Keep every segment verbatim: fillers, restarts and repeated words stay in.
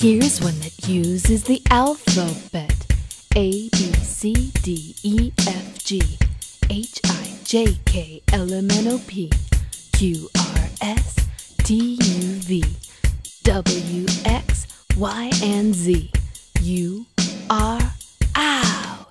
Here's one that uses the alphabet: A, B, C, D, E, F, G, H, I, J, K, L, M, N, O, P, Q, R, S, T, U, V, W, X, Y, and Z. You are out.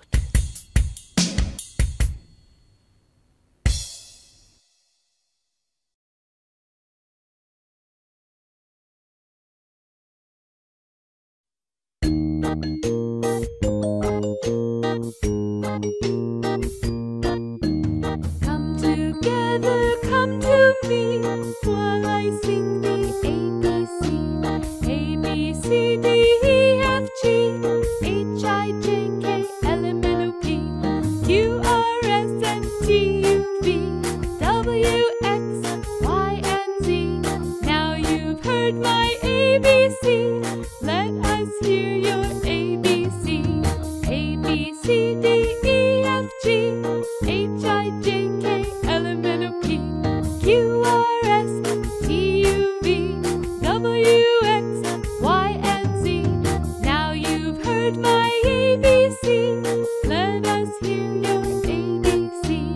Come together, come to me, while I sing the A B C. A, B, C, D, E, F, G, H, I, J, K, L, M, N, O, P, Q, R, S, and T, U, V, W, X, Y, and Z. Now you've heard my A B C. Let us hear your A B C. A, B, C, D, E, F, G, H, I, J, K, L, M, N, O, P, Q, R, S, T, U, V, W, X, Y, and Z. Now you've heard my A B C. Let us hear your A B C.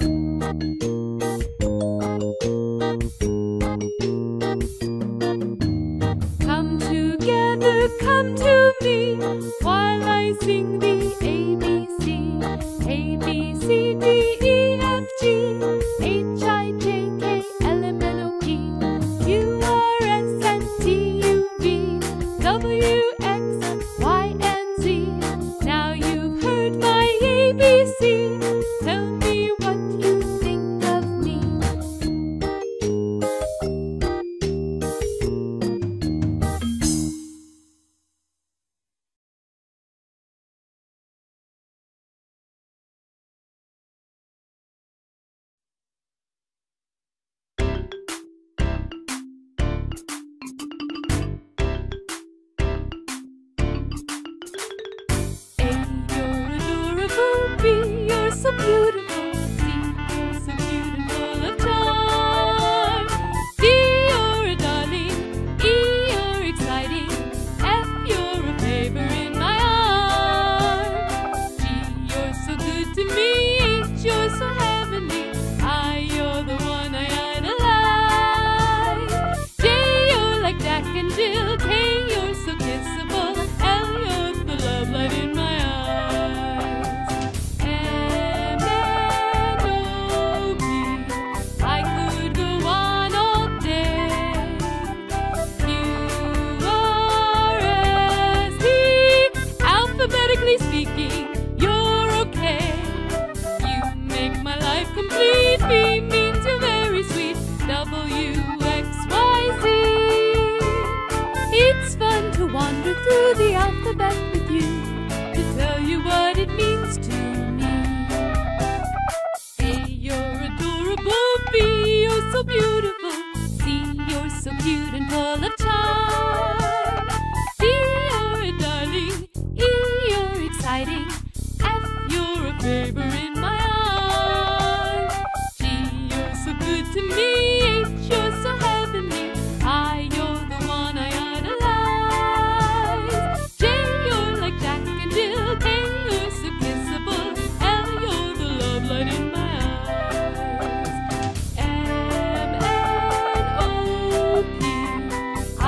Come together, come to me, while I sing the A B C. A, B, C, D, E, F, G, H, I, J, K, L, M, N, O, P, Q, R, S, and T, U, V, W, X, Y, and Z. Now you've heard my A B C. Tell me what you think of me. You're so beautiful, C, you're so cute and full of charm. D, you're a darling, E, you're exciting, F, you're a flavor in my arms. G, you're so good to me, H, you're so heavenly, I, you're the one I idolize. J, you're like Jack and Jill, K, you're so kissable, L, you're the love light in my eyes. Speaking, you're okay. You make my life complete. B means you're very sweet. W, X, Y, Z. It's fun to wander through the alphabet with you, to tell you what it means to me. A, you're adorable. B, you're so beautiful. C, you're so cute and full of charm. D, you're a darling. E, you're exciting. F, you're a flavor in my arms. G, you're so good to me. H, you're so heavenly. I, you're the one I idolize. J, you're like Jack and Jill. K, you're so kissable. L, you're the love light in my eyes. M, N, O, P,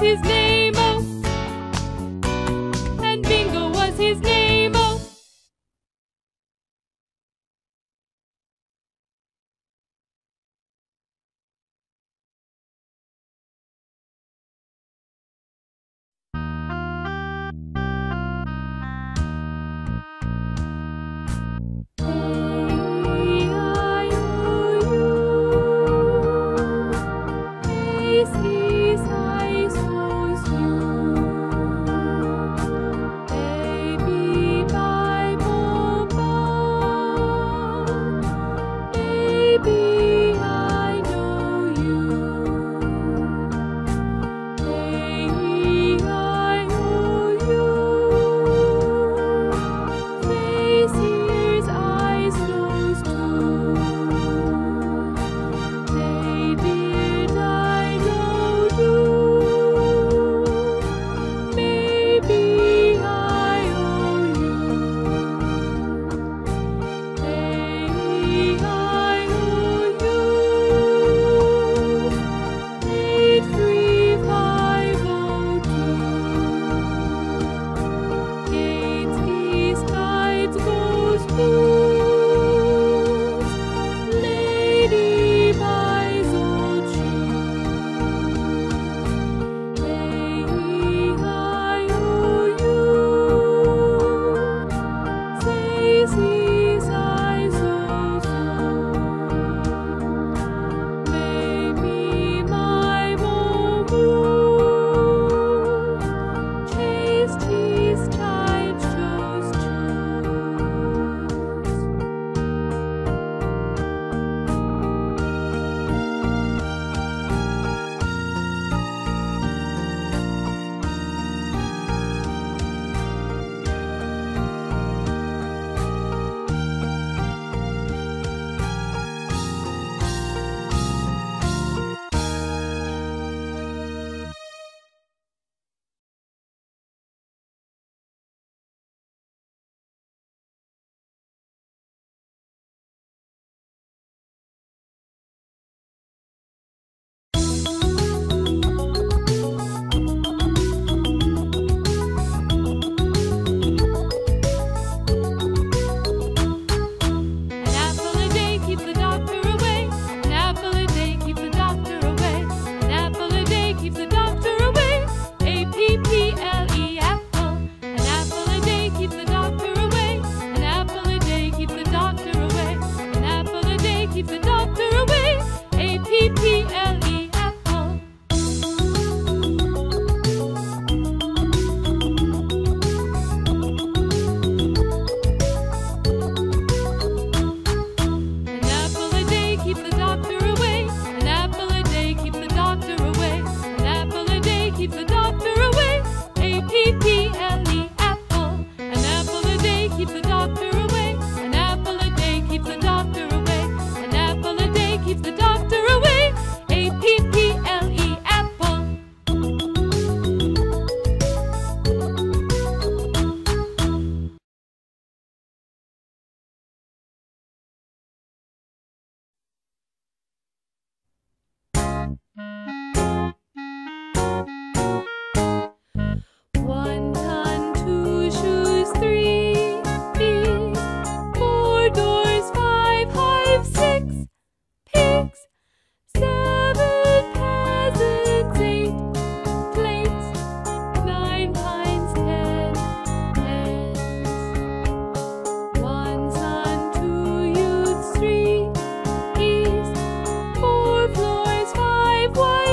his name-o, and Bingo was his name-o. Why?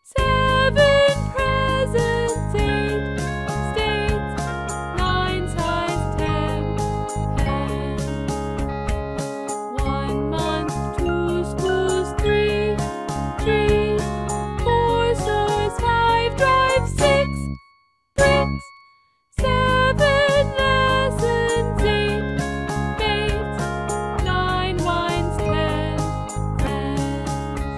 seven presents, eight states, nine size ten pens, one month, two schools, three trees, four stores, five drives, six bricks, seven lessons, eight mates, nine wines, ten friends.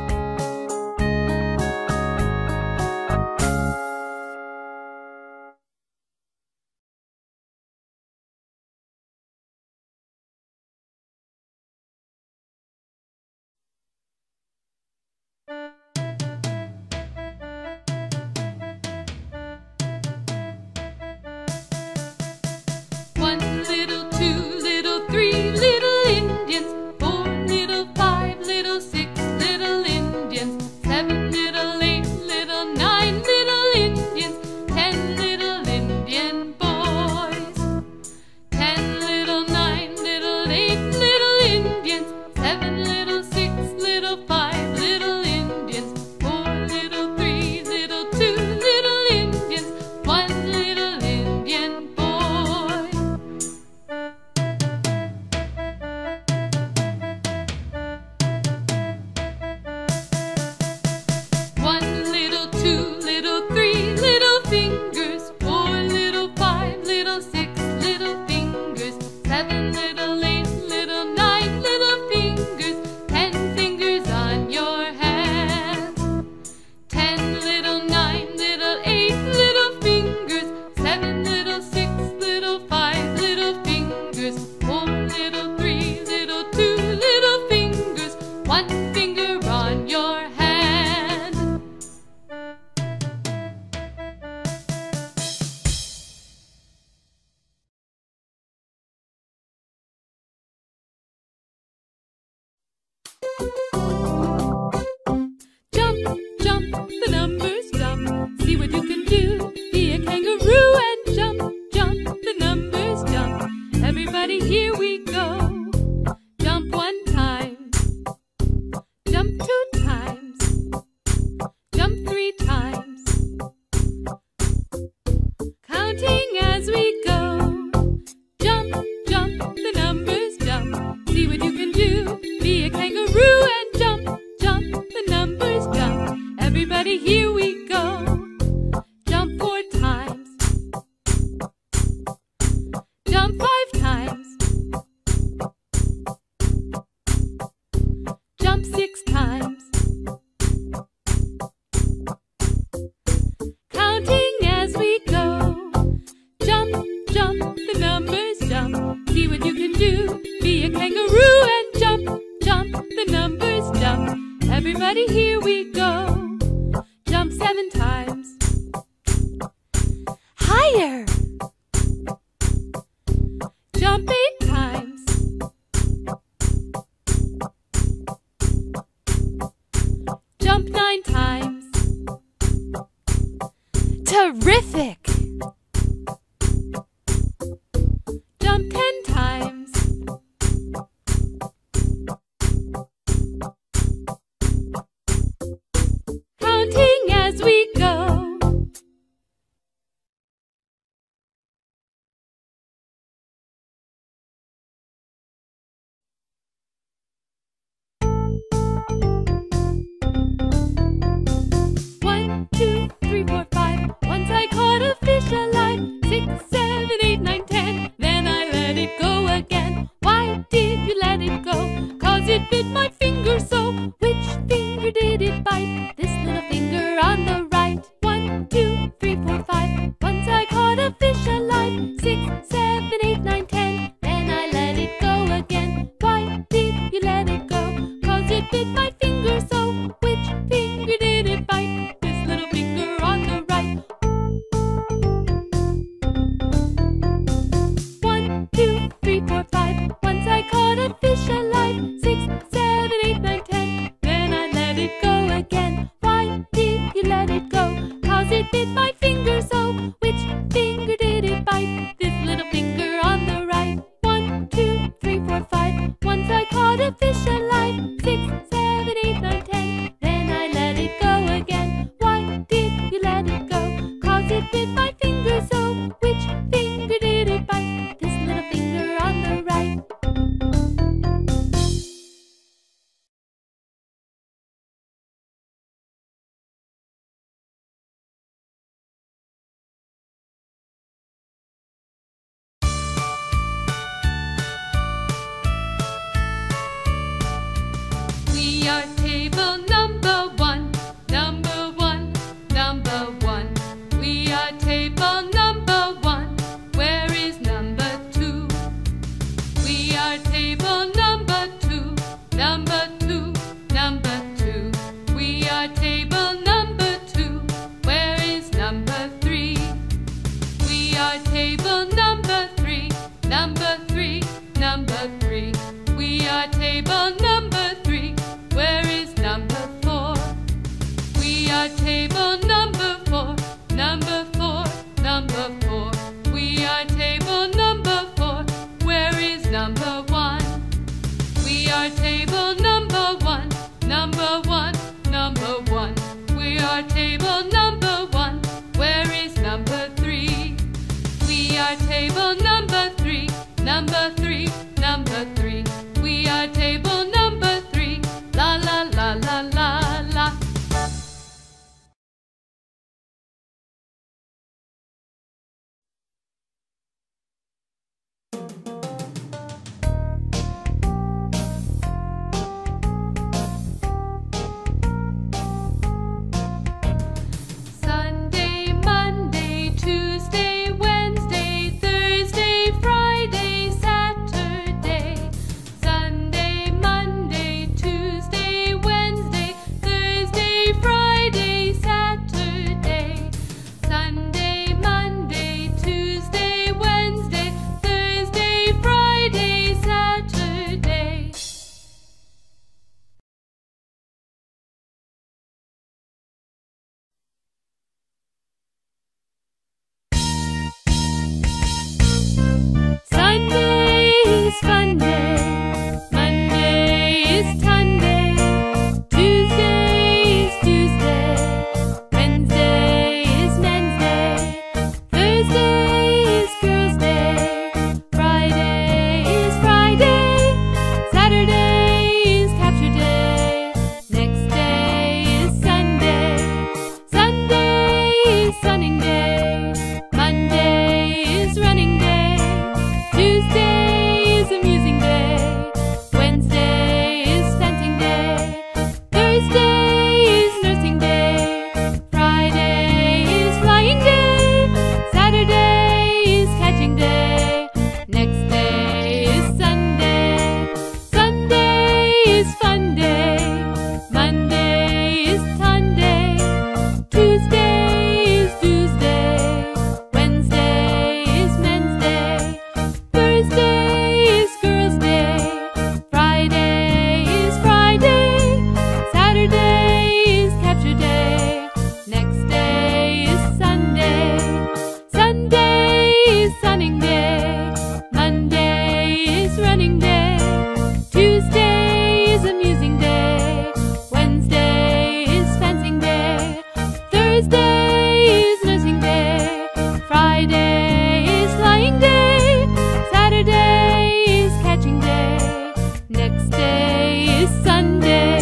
One little, two little, three little Indians, four little, five little, six little Indians, seven little, eight little, nine little Indians, ten little Indian boys, ten little, nine little, eight little Indians, seven little, six little, five little Indians, four little, three little, two little Indians, one little Indian boy. One little, two little, three little fingers, four little, five little, six little fingers, seven little, eight little, nine little fingers, ten fingers on your hand. Ten little, nine little, eight little fingers, seven little, six little, five little fingers, four little, three little, two little fingers, one finger on your hand. Jump, jump, the numbers jump. See what you can do. Be a kangaroo and jump, jump, the numbers jump. Everybody, here we go. Jump one time. Jump two times. Jump three times. Counting as we go. Jump, jump, the numbers jump. See what you can do. Be a kangaroo and jump, jump, the numbers jump. Everybody, here we go. Jump four times. Jump five times. Jump six times. Counting as we go. Jump, jump, the numbers jump. See what you can do. Be a kangaroo and jump, jump, the numbers jump. Everybody, here we go. Jump seven times. Higher. Jump eight times. Jump nine times. Terrific! Jump ten times. Counting as we go. One, two, three, four, five. Once I caught a number one, number one, number one. We are table number one. Where is number two? We are table number two, number two, number two. We are table number two. Where is number three? We are table number three, number three, number three. We are table number three. Where is number four? We are table number four, number four, number four. We are table number four. Where is number one? We are table number one, number one, number one. We are table number one. Where is number three? We are table number three, number three, number three. We are table number three. La la la la la la. Sunday, Monday, Tuesday, Wednesday, Thursday, Friday, Saturday. Sunday, Monday, Tuesday, Wednesday, Thursday, Friday, Saturday. Sunday, Monday, Tuesday, Wednesday, Thursday, Friday, Saturday. Sunday is fun day, Monday is Sunday, Tuesday is Tuesday, Wednesday is men's day, Thursday is girls' day, Friday is Friday, Saturday is capture day, next day is Sunday, Sunday is sunning day, Monday is running day, Tuesday is amusing day, Wednesday is fencing day, Thursday is nursing day, Friday is flying day, Saturday is catching day, next day is Sunday, Sunday is fun day, Monday is fun day, Tuesday is Tuesday, Wednesday is men's day, Thursday is girls' day, Friday is Friday, Saturday is capture day, next day is Sunday, Sunday is sunning day, Monday is running day, Tuesday is amusing day, Wednesday is fencing day, Thursday is nursing day, Friday is flying day, Saturday is catching day, next day is Sunday.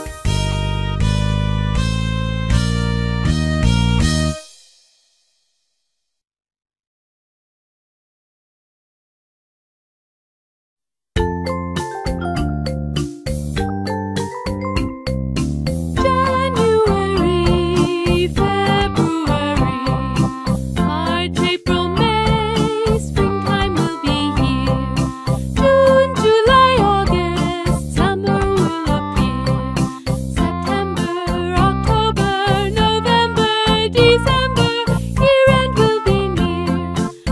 January, February, March, April, May, springtime will be here. June, July, August, summer will appear. September, October, November, December, year-end will be near.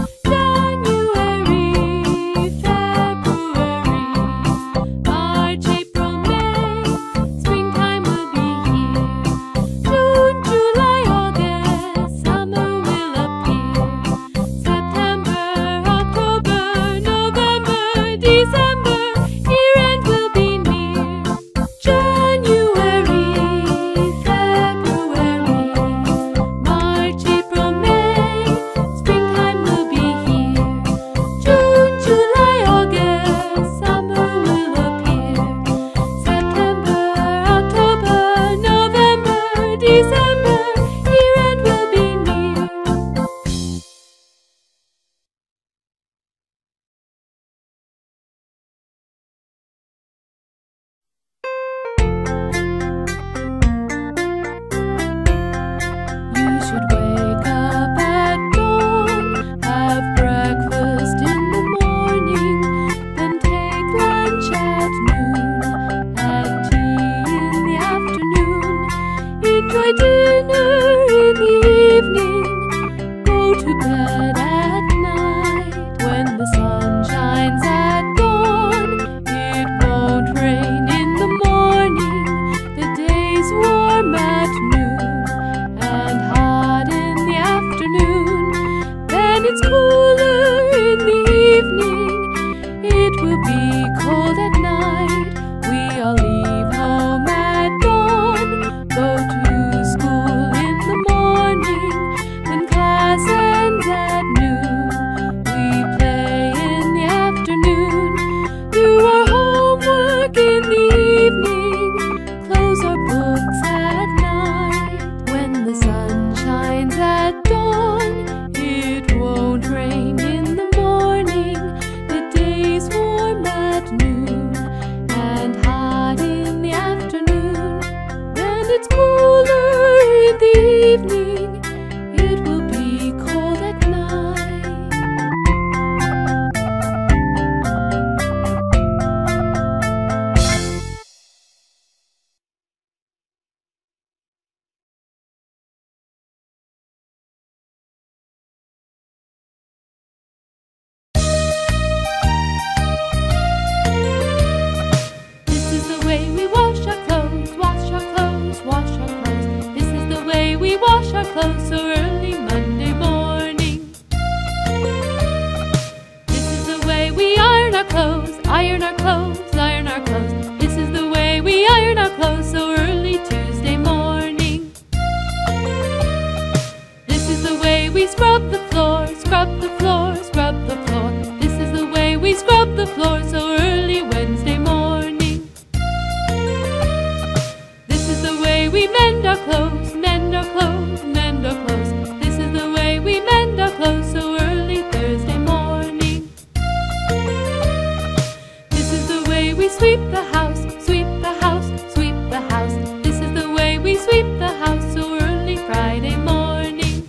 January, February, March, April, May, springtime will be here. June, July, August, summer will appear. September, October, November, December, year-end will be near. January, February, March, April, May, springtime will be here. June, July, August, summer will appear. September, October, November, December, year-end will be near. enjoy dinner in the evening, go to bed at night. When the sun shines at dawn, it won't rain in the morning. The day's warm at noon and hot in the afternoon. Then it's cooler in the evening, it will be cold at night. We all leave home at dawn, go to school in the morning, then class ends at noon. We play in the afternoon, do our homework in the evening, close our books at night. When the sun shines at dawn, it won't rain in the morning. The day's warm at noon and hot in the afternoon. Then it's cooler in the evening, it will be cold at night. This is the way we wash our clothes, wash our clothes, wash our clothes. This is the way we wash our clothes so early Monday morning. This is the way we iron our clothes, iron our clothes, iron our clothes. This is the way we iron our clothes so early Tuesday morning. This is the way we scrub the floor, scrub the floor, scrub the floor. This is the way we scrub the floor so early Wednesday morning. This is the way we mend our clothes, mend our clothes, mend our clothes. This is the way we mend our clothes so early Thursday morning. This is the way we sweep the house, sweep the house, sweep the house. This is the way we sweep the house so early Friday morning.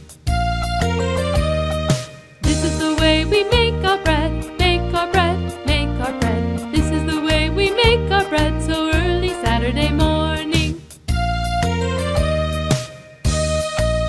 This is the way we make our bread, make our bread, make our bread. This is the way we make our bread so early Saturday morning.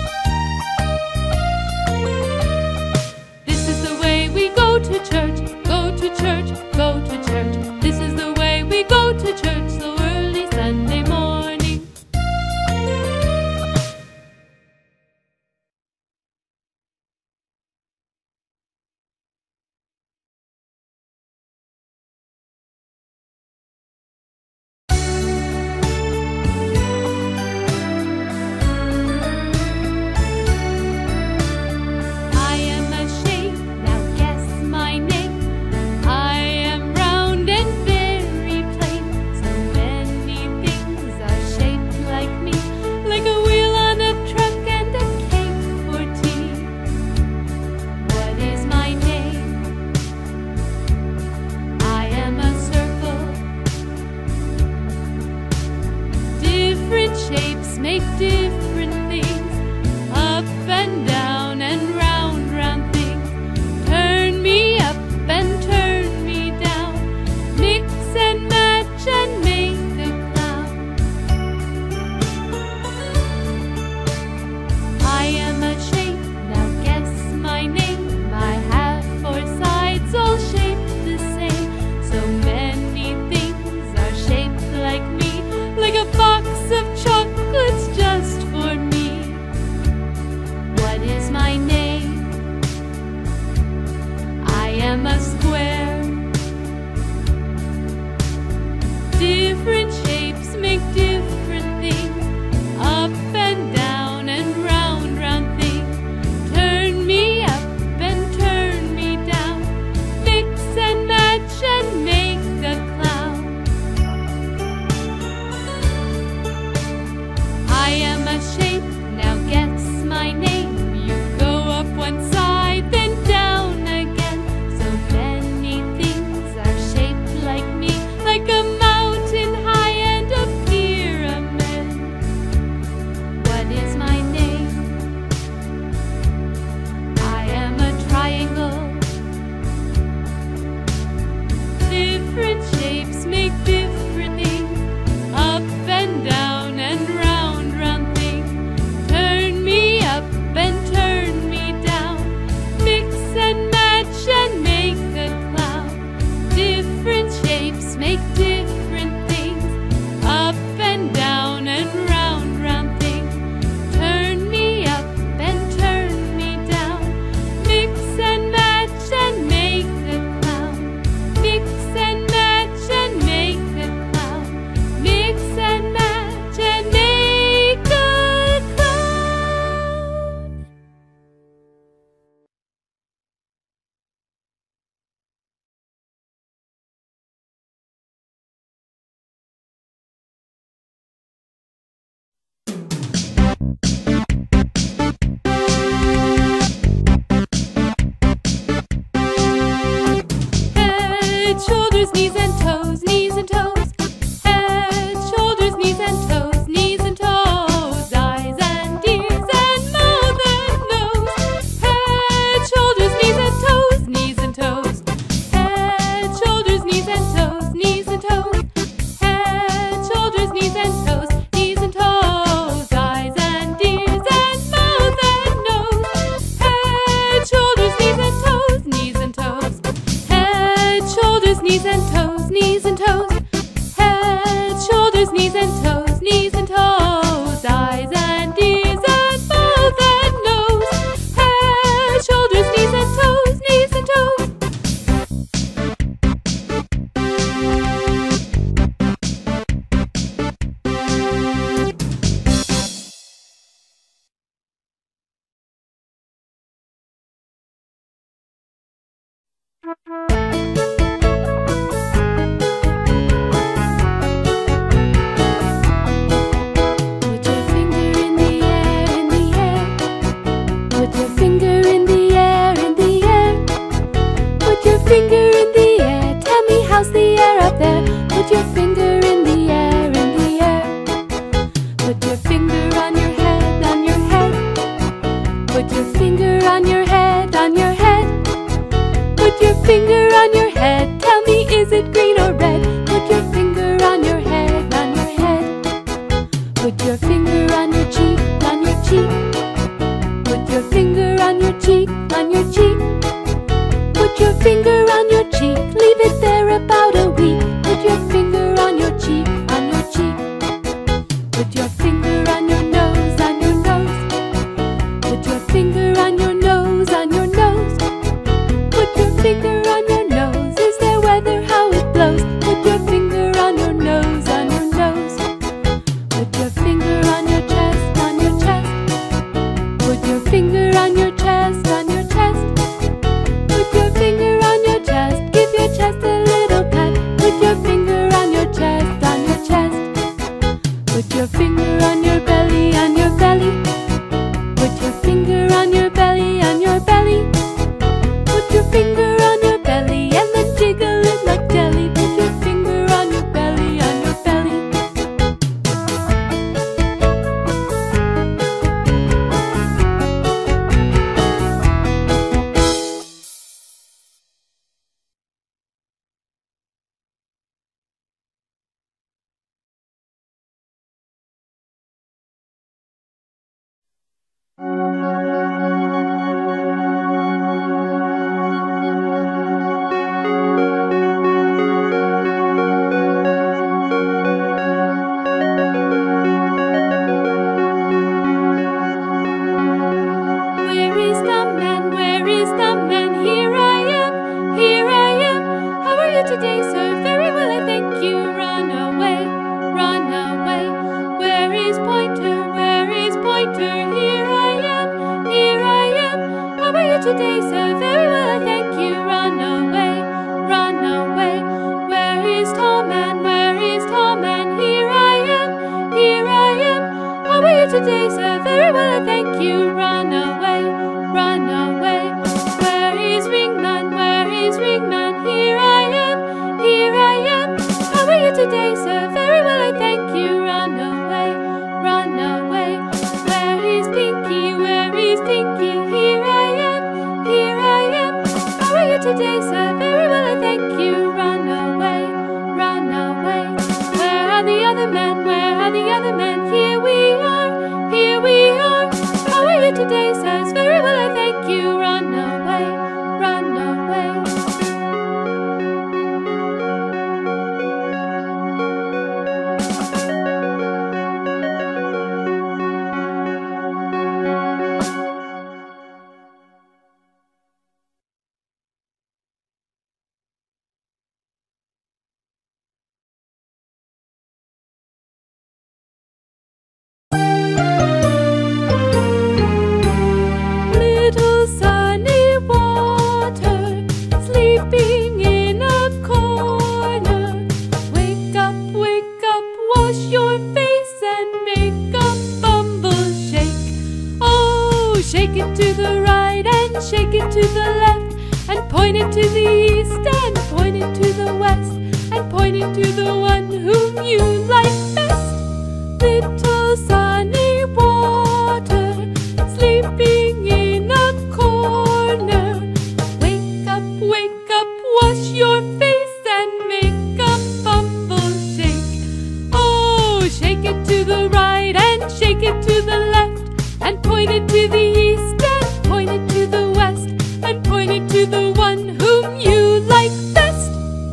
Head, shoulders, knees and toes, knees and toes. Head, shoulders, knees and toes, knees and toes. Eyes and ears and mouth and nose. Head, shoulders, knees and toes, knees and toes. Head, shoulders, knees and toes, knees and toes. Head, shoulders, knees and toes, knees and toes. Eyes and ears and mouth and nose. Head, shoulders, knees and toes, knees and toes. Head, shoulders, knees and toes, knees and toes. Head, shoulders, knees and toes, knees and toes. Eyes and ears and mouth and nose. Head, shoulders, knees and toes, knees and toes. Put your finger in the air, in the air. Put your finger in the air, in the air. Put your finger in the air. Tell me how's the air up there. Put your finger in the air, in the air. Put your finger on your head, on your head. Put your finger on your head, on your head. Put your finger on your head. Tell me, is it green or red? Put your finger on your head, on your head. Put your finger on your cheek, on your cheek. Put your finger on your cheek, on your cheek. Put your finger on your cheek. Leave it there about a week. Put your finger on your cheek, on your cheek. Put your finger on your nose, on your nose. Put your finger on your nose, on your nose. Put your finger on your nose. Is there weather? How it blows? Put your finger on your nose, on your nose. Put your finger on your chest, on your chest. Put your finger on your chest, on your chest. Put your finger on your chest. Give your chest a little pat. Put your finger on your chest, on your chest. Put your finger on your belly, on your belly. Put your finger on your belly, on your belly. Put your finger on your belly and then jiggle it like jelly. Put your finger on your belly, on your belly. Where is the man? Where is the man? Here I am, here I am. How are you today, sir? Very well, I thank you. Run away, run away. Where is Pointer? Where is Pointer? Here I am, here I am. How are you today, sir? Very well, I thank you. Run away, run away. Where is Tom Man? Where is Tom Man? Here I am, here I am. How are you today, sir? Very well, I thank you. Run away, run away. Where is Ringman? Where is Ringman? Here I am, here I am. How are you today, sir? Very well, I thank you. Run away, run away. Where is Pinky? Where is Pinky? Here I am, here shake it to the right and shake it to the left, and point it to the east and point it to the west, and point it to the one whom you like best. Little sunny water, sleeping in a corner. Wake up, wake up, wash your face and make a bumble shake. Oh, shake it to the right and shake it to the left, and point it to the east and point it to the west, and point it to the one whom you like best.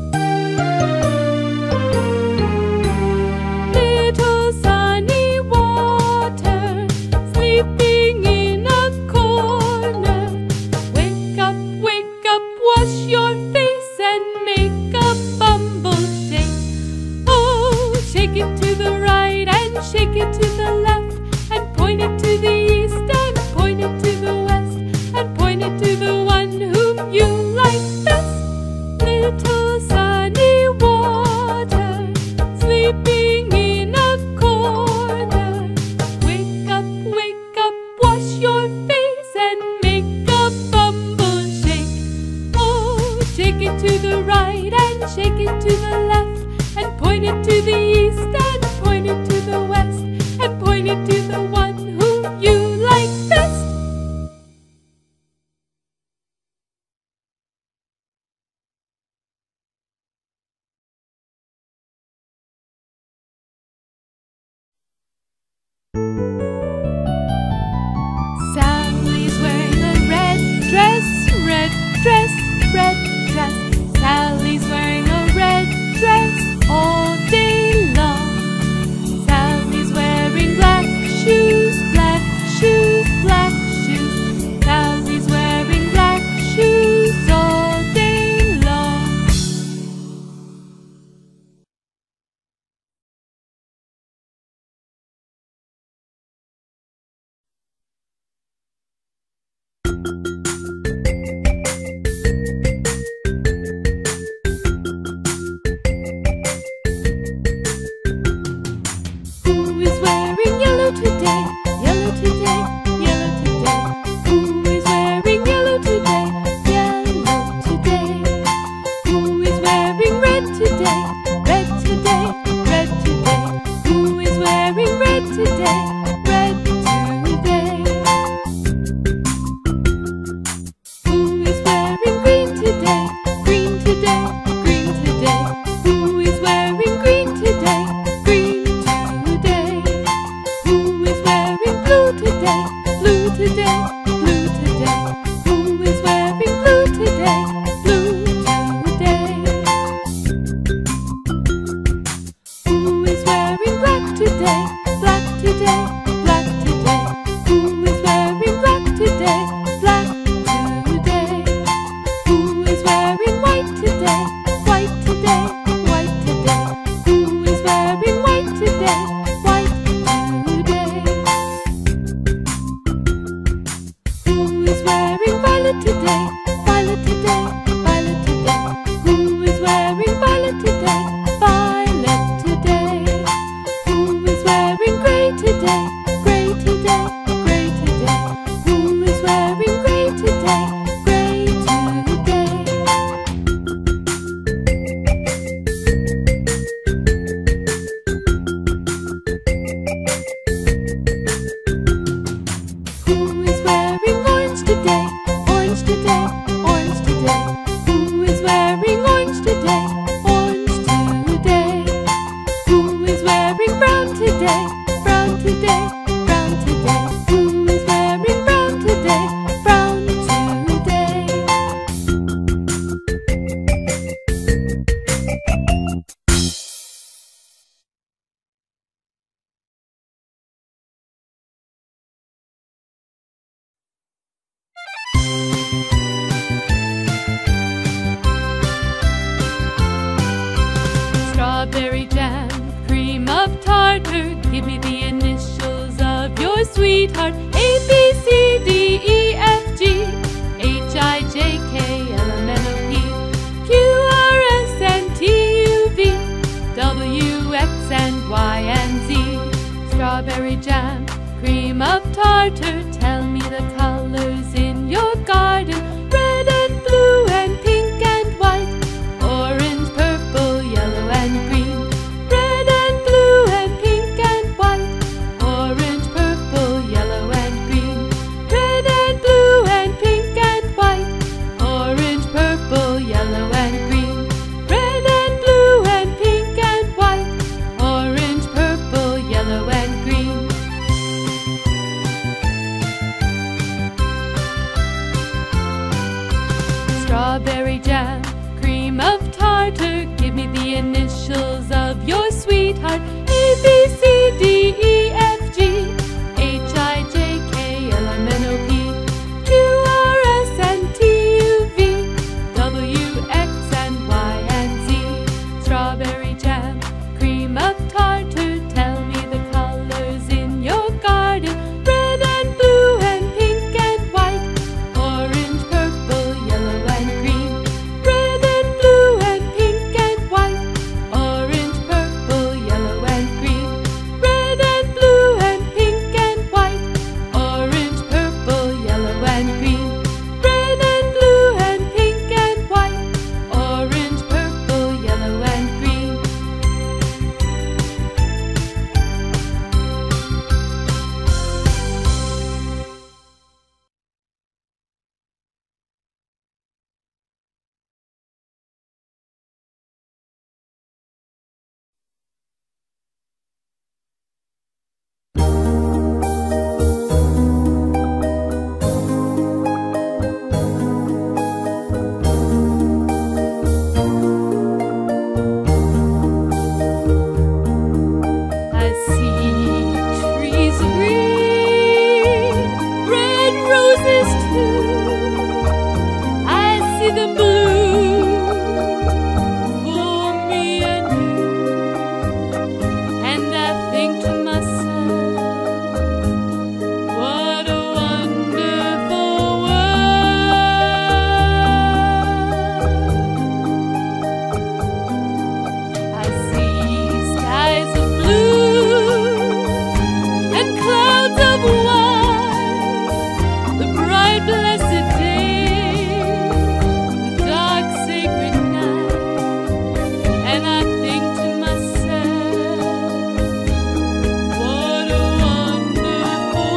Little sunny water, sleeping in a corner. Wake up, wake up, wash your face and make a bumble shake. Oh, shake it to the right and shake it to the left, and point it to the east and point it to the west, and point it to the one whom you like best. Little sunny water, sleeping in a corner. Wake up, wake up, wash your face and make a bumble shake. Oh, shake it to the right and shake it to the left, and point it to the east and point it to the west, and point it to the one whom you like best. Sally's wearing a red dress, red dress, red dress. Sally's wearing a red dress all day long. Sally's wearing black shoes, black shoes, black shoes. Sally's wearing black shoes all day long. Who is wearing yellow today? Yellow today, yellow today. Who is wearing yellow today? Yellow today. Who is wearing red today? Red today, red today. Who is wearing red today? Red today. Who is wearing green today? Green today, green today. Who is wearing green today? Green today. Who is wearing blue today? Blue today, blue today. Who is wearing blue today? Blue today. Who is wearing black today? Black today, black today. Who is wearing black today? Black today. Who is wearing white today? White today, white today. Who is wearing white today? White today. Who is wearing violet today? Violet today, violet today. Who is wearing violet today? Violet today. Who is wearing gray today? Gray today, gray today. Who is wearing gray today? Gray today. Who is wearing orange today? Orange today, orange today. Who is wearing orange today? Orange today. Who is wearing brown today? Brown today, brown today. Who is wearing brown today? Brown today. Strawberry jam, cream of tartar. Give me the initials of your sweetheart. A, B, C, D, E, F, G, H, I, J, K, L, M, N, O, P, Q, R, S, and T, U, V, W, X, and Y, and Z. Strawberry jam, cream of of tartar, tell me the colors in your garden. Red and blue and pink and white, orange, purple, yellow and green. Red and blue and pink and white, orange, purple, yellow and green. Red and blue and pink and white, orange, purple, yellow and green. Red and blue and pink and white, orange, purple, yellow and green. Strawberry jam, cream of tartar, give me the initials of your sweetheart. A, B, C, D, E, F, G, H, I, J, K, L, M, N, O, P, Q, R, S, and T, U, V, W, X, and Y, and Z. Strawberry jam, cream of tartar, tell me the colors in your garden. Red and blue and pink and white, orange, purple, yellow and green. Red and blue and pink and white, orange, purple, yellow and green. Red and blue and pink and white, orange, purple, yellow and green. Red and blue and pink and white, orange, purple, yellow and green. I see trees of green, red roses too. I see them blue for me and you. And I think to myself, what a wonderful world. I see skies of blue and clouds of white, the bright blessed day, the dark sacred night. And I think to myself, what a wonderful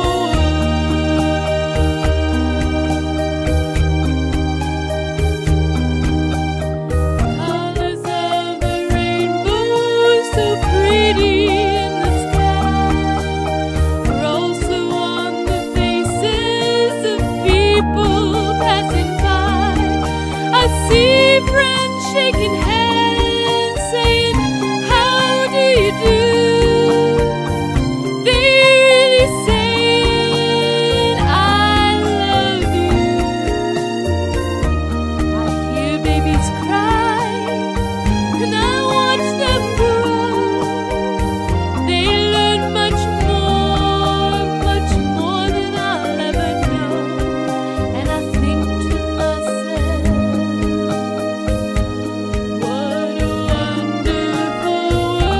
world. Colors of the rainbow, so pretty in the sky, are also on the faces of people passing by. I see friends shaking hands, saying, how do you do? They really saying, I love you. I hear babies cry, and I watch them grow. They learn much more, much more than I'll ever know. And I think to myself, what a wonderful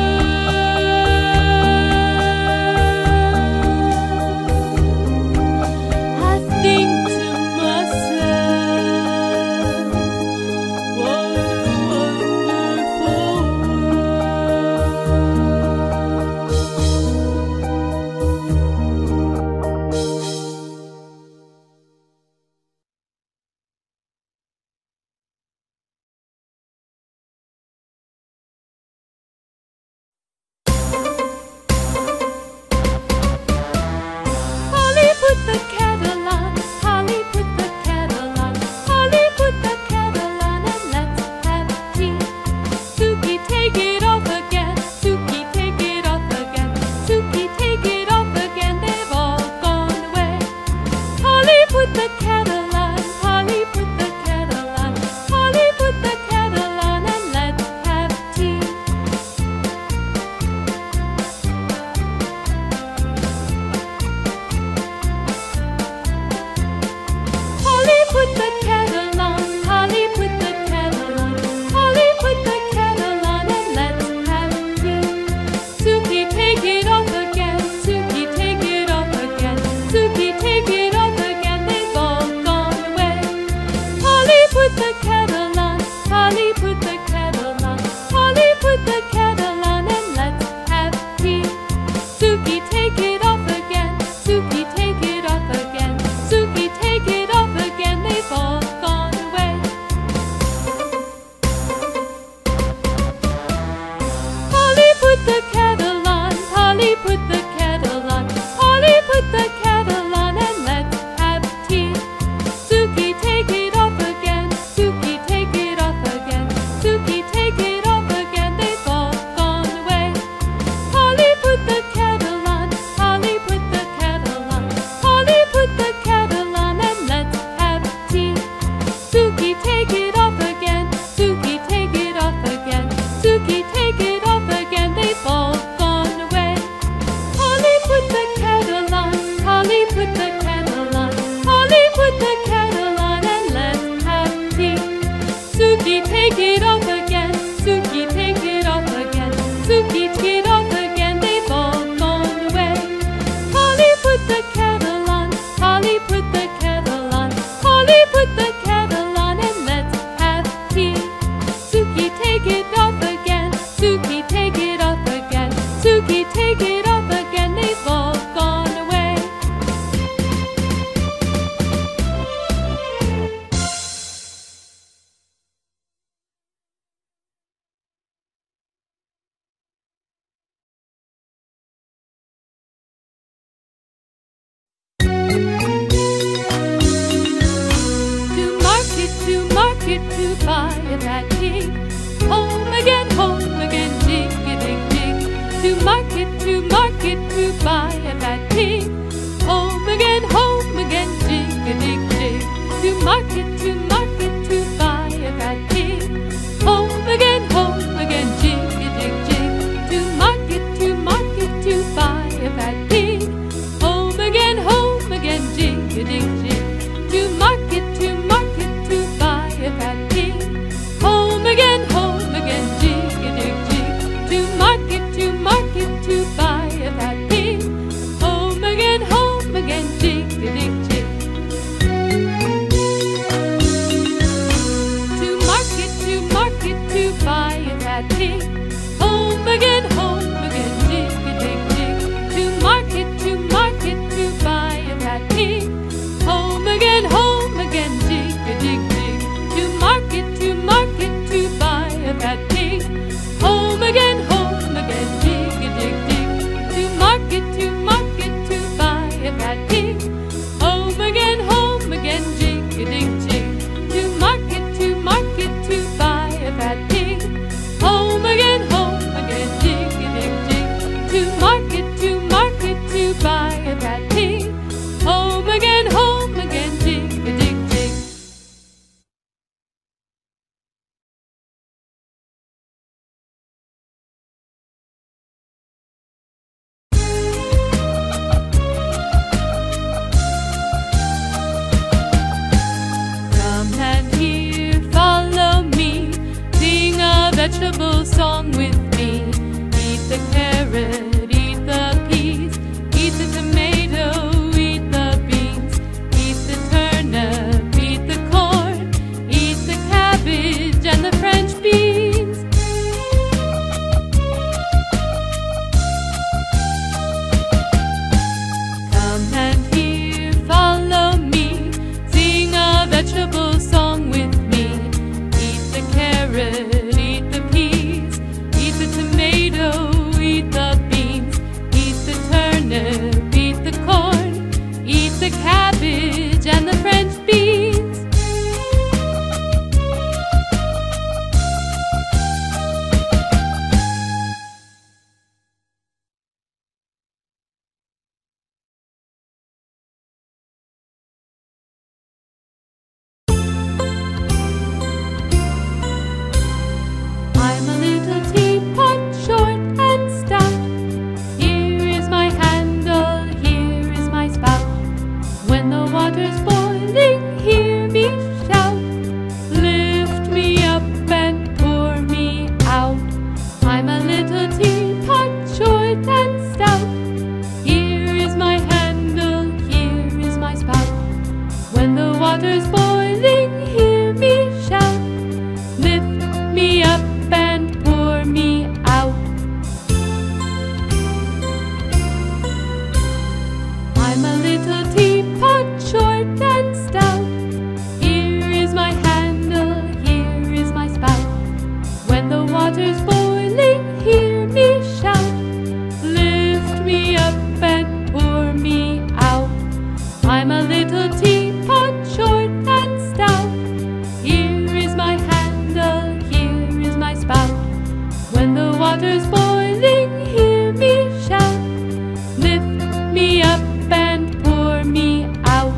world. I think to myself, what a wonderful Polly put the kettle on, Polly put the kettle on, Polly put the kettle on, and let's have tea. Suki, take it off again, Suki, take it off again, Suki, take it off again, they've all gone away. Polly put the kettle on, Polly put the kettle on, Polly put the kettle on, and let's have tea. a-ding jig. To market, to market, to buy a fat pig. Home again, home again, jig-a-dig jig. To market, to market, to buy a fat pig. Home again, home again, jig-a-dig jig. To market, to market, to buy a fat pig. Home again, home again, jig-a-dig jig. To market, to market, to buy a fat pig. Home again, home again, jig-a-dig jig. To market, to market, to buy a fat pig. Home again, home again, jig-a-dig jig. To market, to market, to buy a fat pig. Home again, home again, jig-a-dig jig. To market, to market, to buy a fat pig. Home again, home again, jig-a-dig jig. To market, to market, to buy a fat pig. Home again, home again, jig-a-dig jig. Come and here, follow me, sing a vegetable song with me. Eat the carrot, eat the peas, eat the tomato, eat the beans, eat the turnip, eat the corn, eat the cabbage and the French beans. Come and here, follow me, sing a vegetable song with me. Eat the carrot, eat the peas, eat the tomato, eat the beans, eat the turnip, eat the corn, eat the cabbage and the French beans. I'm a little teapot, short and stout. Here is my handle, here is my spout. When the water's boiling, hear me shout. Lift me up and pour me out. I'm a little teapot, short and stout. Here is my handle, here is my spout. When the water's boiling, hear me shout. Lift me up and pour me out. I'm a little teapot, short and stout. Here is my handle, here is my spout. When the water's boiling, hear me shout. Lift me up and pour me out. I'm a little teapot, short and stout. Here is my handle, here is my spout. When the water's boiling, hear me shout. Lift me up and pour me out.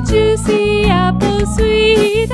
juicy apple sweet.